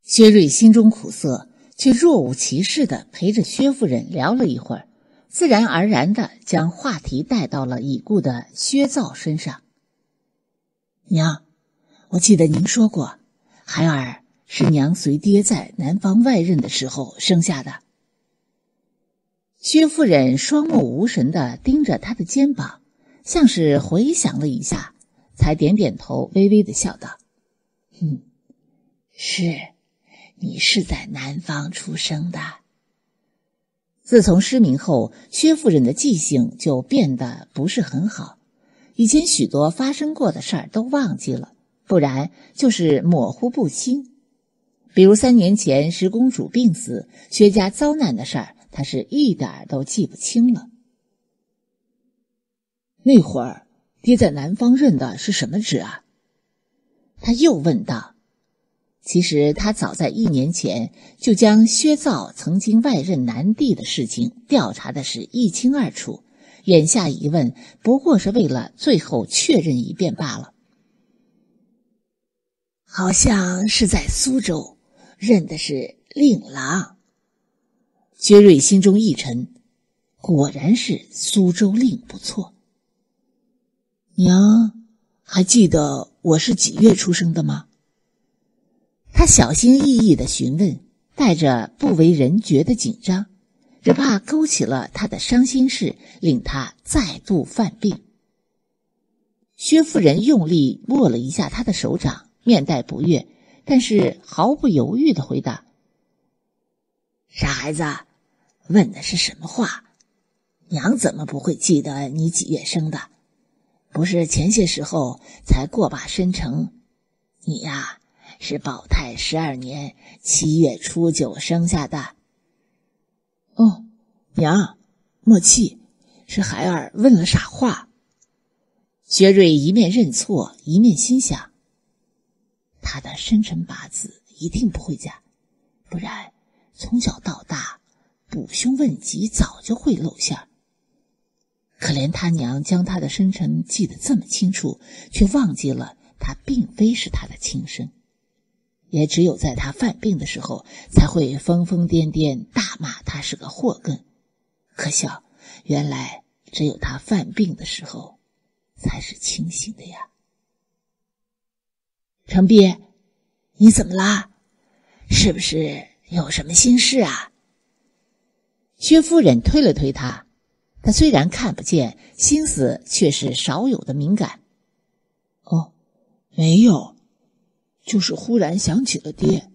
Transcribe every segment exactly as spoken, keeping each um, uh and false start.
薛瑞心中苦涩，却若无其事地陪着薛夫人聊了一会儿，自然而然地将话题带到了已故的薛造身上。娘，我记得您说过，孩儿是娘随爹在南方外任的时候生下的。薛夫人双目无神地盯着他的肩膀，像是回想了一下，才点点头，微微地笑道：嗯，是，你是在南方出生的。自从失明后，薛夫人的记性就变得不是很好，以前许多发生过的事儿都忘记了，不然就是模糊不清。比如三年前十公主病死，薛家遭难的事儿，她是一点都记不清了。那会儿爹在南方任的是什么职啊？他又问道。其实他早在一年前就将薛造曾经外任南地的事情调查的是一清二楚，眼下一问不过是为了最后确认一遍罢了。好像是在苏州，任的是令郎。薛瑞心中一沉，果然是苏州令不错。娘，还记得我是几月出生的吗？他小心翼翼地询问，带着不为人觉的紧张，只怕勾起了他的伤心事，令他再度犯病。薛夫人用力握了一下他的手掌，面带不悦，但是毫不犹豫地回答：傻孩子，问的是什么话？娘怎么不会记得你几月生的？不是前些时候才过把申城，你呀是保泰十二年七月初九生下的。哦，娘，莫气，是孩儿问了傻话。薛瑞一面认错，一面心想，他的生辰八字一定不会假，不然从小到大补兄问疾早就会露馅。可怜他娘将他的生辰记得这么清楚，却忘记了他并非是他的亲生。也只有在他犯病的时候，才会疯疯癫癫大骂他是个祸根。可笑，原来只有他犯病的时候才是清醒的呀。程璧，你怎么啦？是不是有什么心事啊？薛夫人推了推他，他虽然看不见，心思却是少有的敏感。哦，没有，就是忽然想起了爹。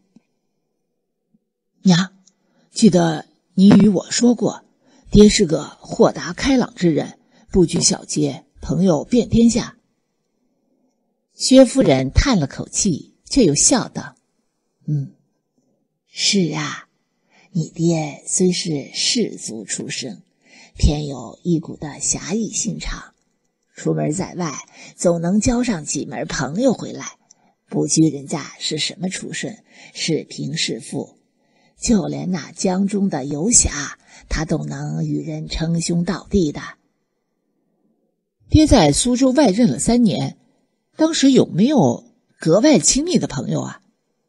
娘，记得你与我说过，爹是个豁达开朗之人，不拘小节，朋友遍天下。薛夫人叹了口气，却又笑道：嗯，是啊，你爹虽是士族出身，偏有一股的侠义心肠，出门在外总能交上几门朋友回来，不拘人家是什么出身，是贫是富，就连那江中的游侠，他都能与人称兄道弟的。爹在苏州外任了三年，当时有没有格外亲密的朋友啊？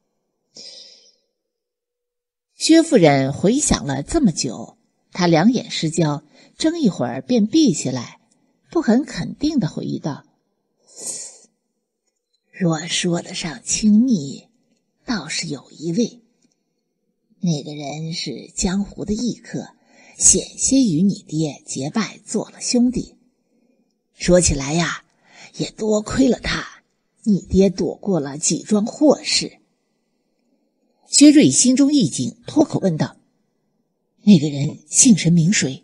薛夫人回想了这么久，她两眼失焦，睁一会儿便闭起来，不很肯定地回忆道：若说得上亲密，倒是有一位，那个人是江湖的异客，险些与你爹结拜做了兄弟。说起来呀，也多亏了他，你爹躲过了几桩祸事。薛瑞心中一紧，脱口问道：那个人姓甚名谁？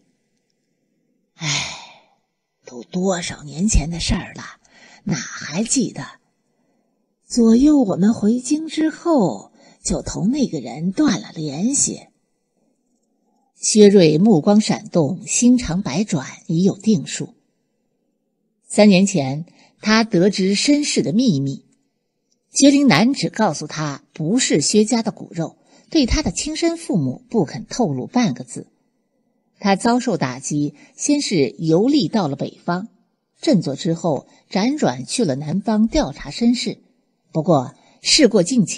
唉，都多少年前的事儿了，哪还记得？左右我们回京之后，就同那个人断了联系。薛瑞目光闪动，心肠百转，已有定数。三年前，他得知身世的秘密，薛灵南只告诉他不是薛家的骨肉，对他的亲生父母不肯透露半个字。他遭受打击，先是游历到了北方，振作之后辗转去了南方调查身世。不过事过境迁，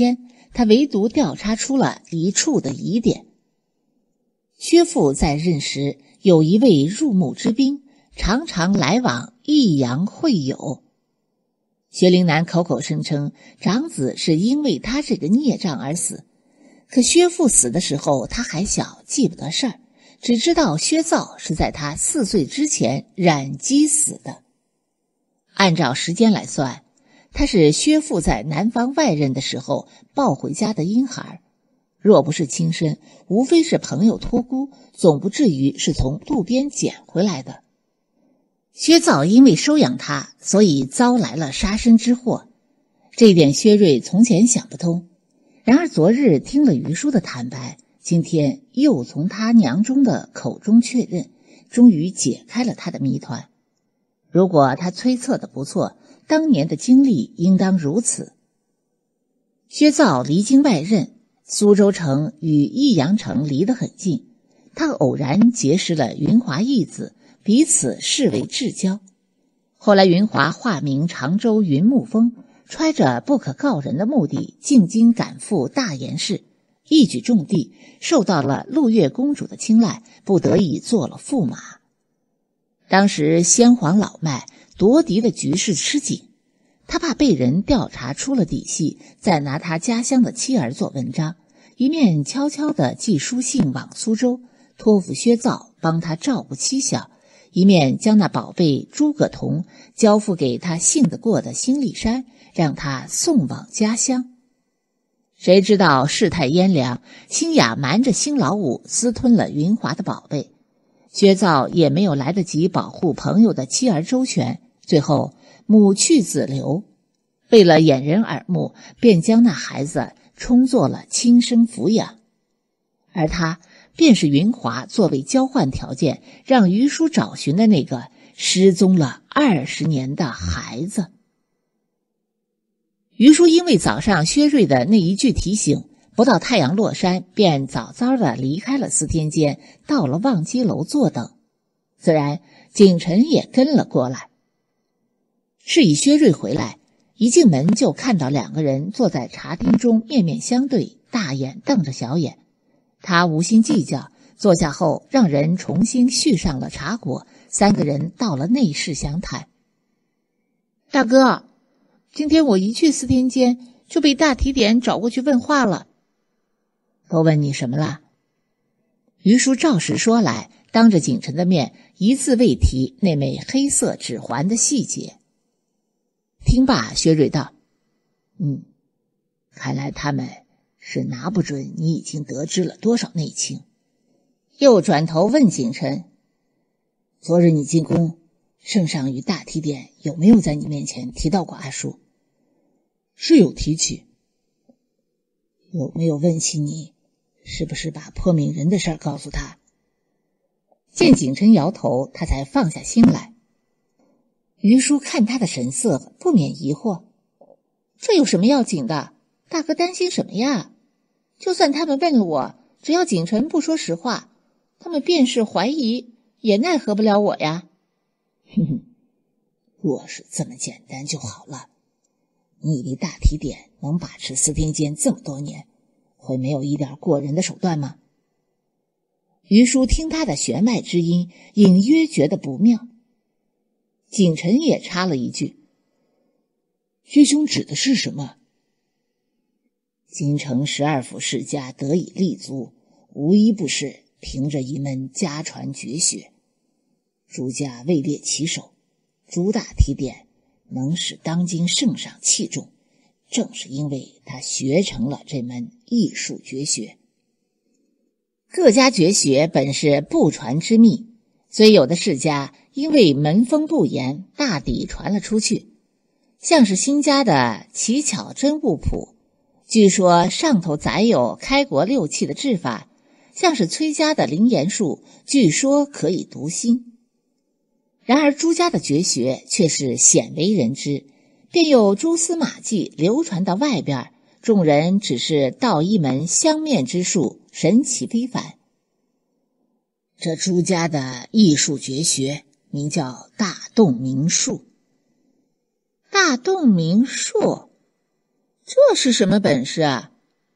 他唯独调查出了一处的疑点。薛父在任时有一位入幕之宾，常常来往益阳会友。薛灵南口口声称长子是因为他这个孽障而死，可薛父死的时候他还小，记不得事儿，只知道薛造是在他四岁之前染疾死的。按照时间来算，他是薛父在南方外任的时候抱回家的婴孩，若不是亲生，无非是朋友托孤，总不至于是从路边捡回来的。薛造因为收养他，所以遭来了杀身之祸，这一点薛瑞从前想不通。然而昨日听了于叔的坦白，今天又从他娘中的口中确认，终于解开了他的谜团。如果他推测的不错，当年的经历应当如此。薛造离京外任，苏州城与益阳城离得很近，他偶然结识了云华义子，彼此视为至交。后来云华化名常州云沐风，揣着不可告人的目的进京赶赴大言氏，一举中第，受到了陆月公主的青睐，不得已做了驸马。当时先皇老迈，夺嫡的局势吃紧，他怕被人调查出了底细，再拿他家乡的妻儿做文章，一面悄悄地寄书信往苏州，托付薛造帮他照顾妻小，一面将那宝贝诸葛彤交付给他信得过的辛立山，让他送往家乡。谁知道事态炎凉，辛雅瞒着辛老五私吞了云华的宝贝，薛造也没有来得及保护朋友的妻儿周全，最后母去子留，为了掩人耳目，便将那孩子充作了亲生抚养，而他便是云华作为交换条件让于叔找寻的那个失踪了二十年的孩子。于叔因为早上薛瑞的那一句提醒，不到太阳落山，便早早地离开了司天监，到了望基楼坐等。自然景臣也跟了过来。是以薛瑞回来，一进门就看到两个人坐在茶厅中面面相对，大眼瞪着小眼。他无心计较，坐下后让人重新续上了茶果，三个人到了内室详谈。大哥，今天我一去司天监就被大提点找过去问话了。都问你什么了？于叔照实说来，当着景臣的面一字未提那枚黑色指环的细节。听罢，薛瑞道：嗯，看来他们是拿不准你已经得知了多少内情。又转头问景臣：昨日你进宫，圣上与大提点有没有在你面前提到过阿叔？是有提起。有没有问起你是不是把破命人的事儿告诉他？见景臣摇头，他才放下心来。于叔看他的神色，不免疑惑：这有什么要紧的？大哥担心什么呀？就算他们问了我，只要景臣不说实话，他们便是怀疑，也奈何不了我呀。哼哼，若是这么简单就好了。你以为大提点能把持司天监这么多年，会没有一点过人的手段吗？于叔听他的弦外之音，隐约觉得不妙。景臣也插了一句：薛兄指的是什么？京城十二府世家得以立足，无一不是凭着一门家传绝学。朱家位列其首，朱大提点能使当今圣上器重，正是因为他学成了这门艺术绝学。各家绝学本是不传之秘，虽有的世家因为门风不严，大抵传了出去。像是新家的奇巧真物谱，据说上头载有开国六气的制法；像是崔家的灵言术，据说可以读心。然而朱家的绝学却是鲜为人知，便有蛛丝马迹流传到外边，众人只是道一门相面之术，神奇非凡。这朱家的艺术绝学名叫大洞明术。大洞明术，这是什么本事啊？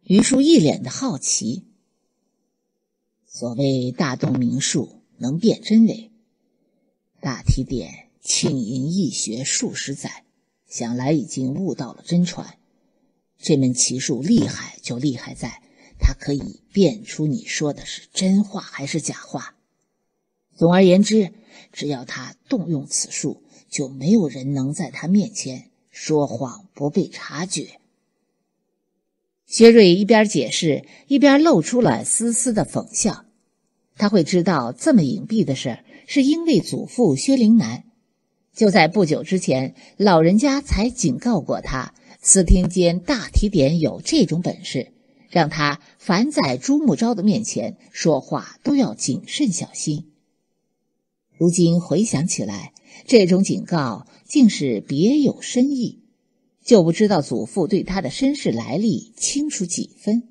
于叔一脸的好奇。所谓大洞明术，能辨真伪。大提点庆吟易学数十载，想来已经悟到了真传。这门奇术厉害就厉害在它可以辨出你说的是真话还是假话。总而言之，只要他动用此术，就没有人能在他面前说谎不被察觉。薛瑞一边解释，一边露出了丝丝的讽笑。他会知道这么隐蔽的事，是因为祖父薛灵南。就在不久之前，老人家才警告过他，司听监大提点有这种本事，让他凡在朱木昭的面前说话都要谨慎小心。如今回想起来，这种警告竟是别有深意，就不知道祖父对他的身世来历清楚几分。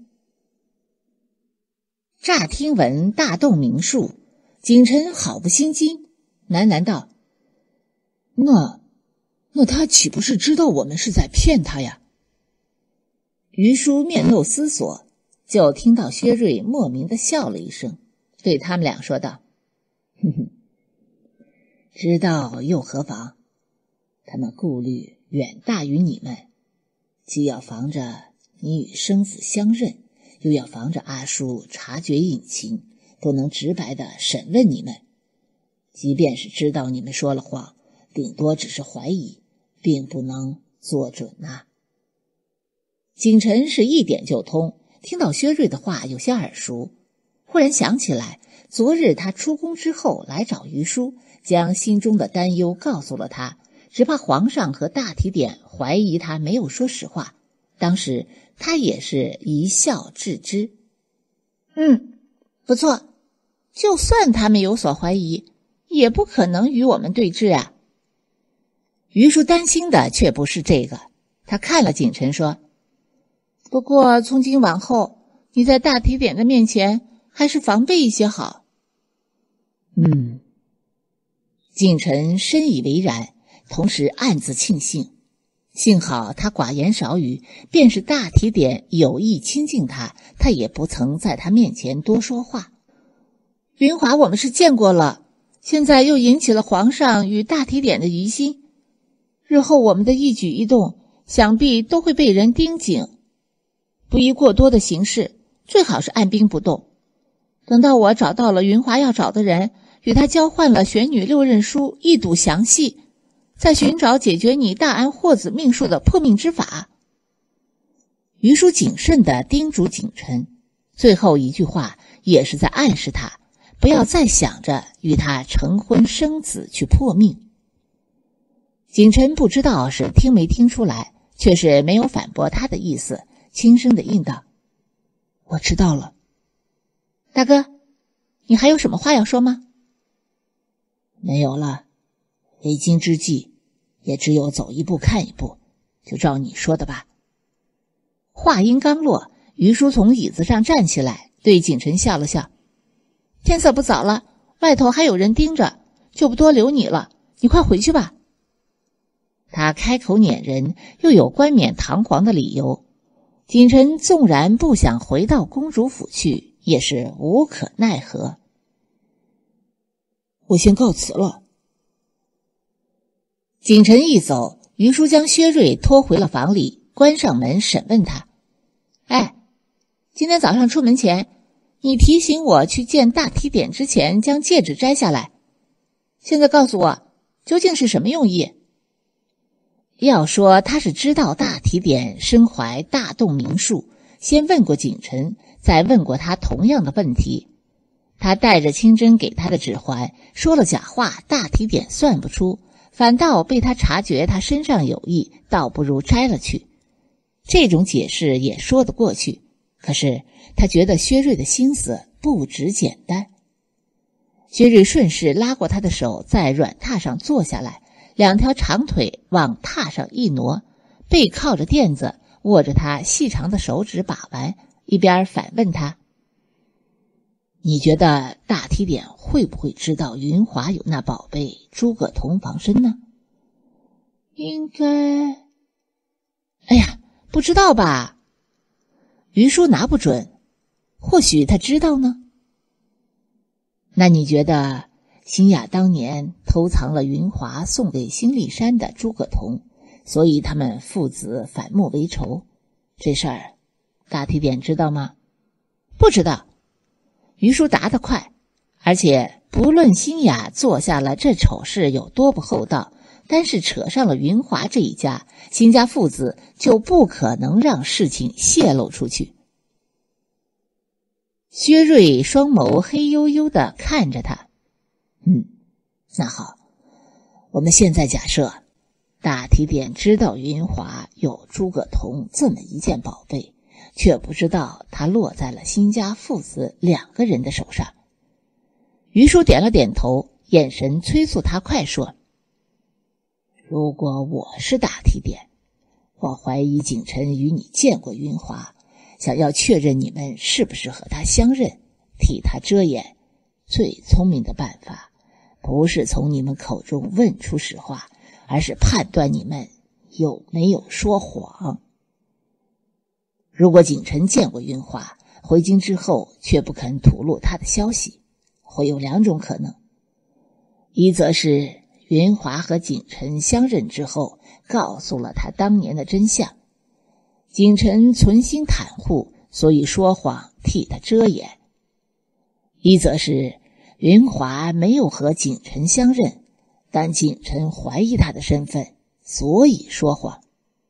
乍听闻大洞明术，景臣好不心惊，喃喃道：那那他岂不是知道我们是在骗他呀？于叔面露思索，就听到薛瑞莫名地笑了一声，对他们俩说道：哼哼，知道又何妨？他们顾虑远大于你们，既要防着你与生父相认，又要防着阿叔察觉隐情，不能直白地审问你们。即便是知道你们说了谎，顶多只是怀疑，并不能做准啊。景臣是一点就通，听到薛瑞的话有些耳熟，忽然想起来，昨日他出宫之后来找于叔，将心中的担忧告诉了他，只怕皇上和大提点怀疑他没有说实话。当时他也是一笑置之。嗯，不错，就算他们有所怀疑，也不可能与我们对峙啊。于叔担心的却不是这个，他看了景臣说：不过从今往后，你在大提点的面前还是防备一些好。嗯，景臣深以为然，同时暗自庆幸，幸好他寡言少语，便是大提点有意亲近他，他也不曾在他面前多说话。云华我们是见过了，现在又引起了皇上与大提点的疑心，日后我们的一举一动想必都会被人盯紧，不宜过多的行事，最好是按兵不动。等到我找到了云华要找的人，与他交换了玄女六刃书，一睹详细，再寻找解决你大安霍子命数的破命之法。于叔谨慎地叮嘱景臣，最后一句话也是在暗示他不要再想着与他成婚生子去破命。景臣不知道是听没听出来，却是没有反驳他的意思，轻声地应道：我知道了。大哥，你还有什么话要说吗？没有了，为今之计也只有走一步看一步，就照你说的吧。话音刚落，于叔从椅子上站起来，对景臣笑了笑：天色不早了，外头还有人盯着，就不多留你了，你快回去吧。他开口撵人，又有冠冕堂皇的理由，景臣纵然不想回到公主府去，也是无可奈何。我先告辞了。景臣一走，于叔将薛瑞拖回了房里，关上门审问他：哎，今天早上出门前，你提醒我去见大提点之前将戒指摘下来，现在告诉我究竟是什么用意？要说他是知道大提点身怀大洞明术，先问过景臣，再问过他同样的问题。他带着清真给他的指环，说了假话，大提点算不出，反倒被他察觉他身上有意，倒不如摘了去。这种解释也说得过去，可是他觉得薛瑞的心思不止简单。薛瑞顺势拉过他的手，在软榻上坐下来，两条长腿往榻上一挪，背靠着垫子，握着他细长的手指把玩，一边反问他：你觉得大提点会不会知道云华有那宝贝诸葛同防身呢？应该……哎呀，不知道吧？ 于叔拿不准，或许他知道呢。那你觉得新雅当年偷藏了云华送给新力山的诸葛铜，所以他们父子反目为仇，这事儿大提点知道吗？不知道。于叔答得快，而且不论新雅做下了这丑事有多不厚道，但是扯上了云华这一家，新家父子就不可能让事情泄露出去。薛瑞双眸黑黝黝地看着他。嗯，那好，我们现在假设大提点知道云华有诸葛铜这么一件宝贝，却不知道他落在了新家父子两个人的手上。于叔点了点头，眼神催促他快说。如果我是大提点，我怀疑景晨与你见过云华，想要确认你们是不是和他相认，替他遮掩，最聪明的办法不是从你们口中问出实话，而是判断你们有没有说谎。如果景晨见过云华，回京之后却不肯吐露他的消息，会有两种可能。一则是云华和景晨相认之后告诉了他当年的真相，景晨存心袒护，所以说谎替他遮掩。一则是云华没有和景晨相认，但景晨怀疑他的身份，所以说谎。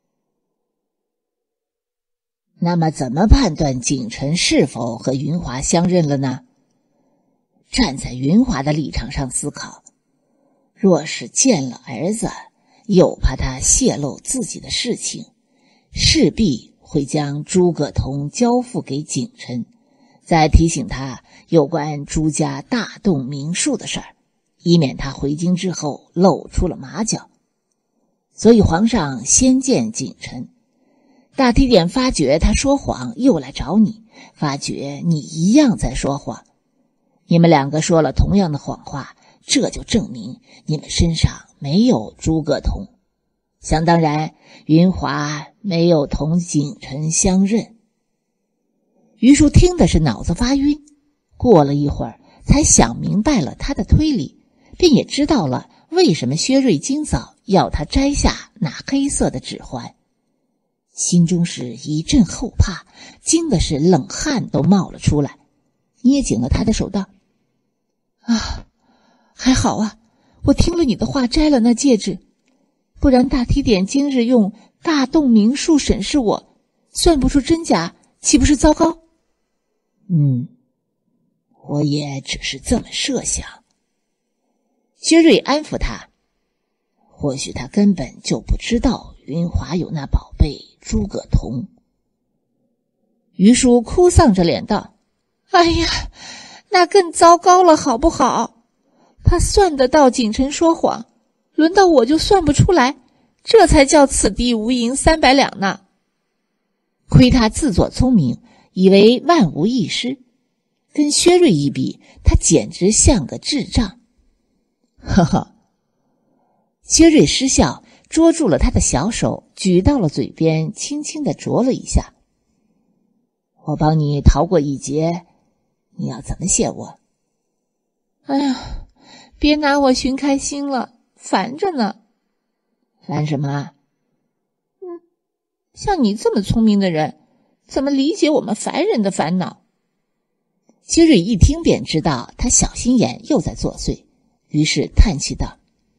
那么怎么判断景晨是否和云华相认了呢？站在云华的立场上思考，若是见了儿子，又怕他泄露自己的事情，势必会将诸葛铜交付给景晨，再提醒他有关朱家大动名术的事儿，以免他回京之后露出了马脚。所以皇上先见景晨，大提点发觉他说谎，又来找你，发觉你一样在说谎，你们两个说了同样的谎话，这就证明你们身上没有诸葛铜。想当然，云华没有同景晨相认。于叔听的是脑子发晕，过了一会儿才想明白了他的推理，便也知道了为什么薛瑞今早要他摘下那黑色的指环，心中是一阵后怕，惊的是冷汗都冒了出来，捏紧了他的手道：啊，还好啊，我听了你的话摘了那戒指，不然大提点今日用大洞明术审视我，算不出真假，岂不是糟糕？嗯，我也只是这么设想。薛瑞安抚他，或许他根本就不知道云华有那宝贝诸葛铜。于叔哭丧着脸道：哎呀，那更糟糕了好不好？他算得到景晨说谎，轮到我就算不出来，这才叫此地无银三百两呢。亏他自作聪明，以为万无一失，跟薛瑞一比，他简直像个智障。呵呵，薛瑞失笑，捉住了他的小手，举到了嘴边，轻轻地啄了一下。我帮你逃过一劫，你要怎么谢我？哎呀，别拿我寻开心了，烦着呢。烦什么？嗯，像你这么聪明的人，怎么理解我们凡人的烦恼？薛瑞一听便知道他小心眼又在作祟，于是叹气道：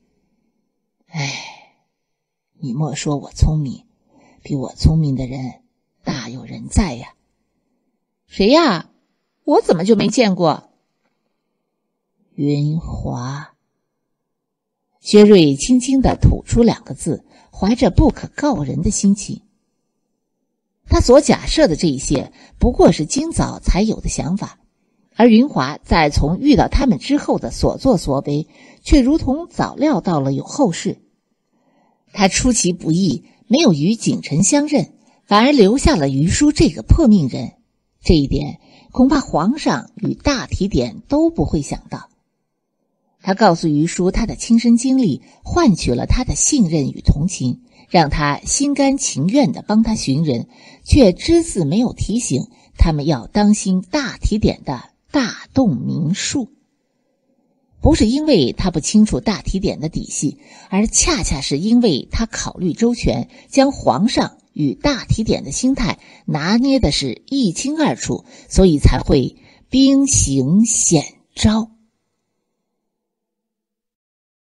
哎，你莫说我聪明，比我聪明的人大有人在呀。谁呀？我怎么就没见过？云华。薛瑞轻轻地吐出两个字，怀着不可告人的心情。他所假设的这一些不过是今早才有的想法，而云华在从遇到他们之后的所作所为，却如同早料到了有后事。他出其不意，没有与景晨相认，反而留下了于叔这个破命人，这一点恐怕皇上与大提点都不会想到。 他告诉于叔他的亲身经历，换取了他的信任与同情，让他心甘情愿地帮他寻人，却只字没有提醒他们要当心大提点的大洞明术。不是因为他不清楚大提点的底细，而恰恰是因为他考虑周全，将皇上与大提点的心态拿捏的是一清二楚，所以才会兵行险招。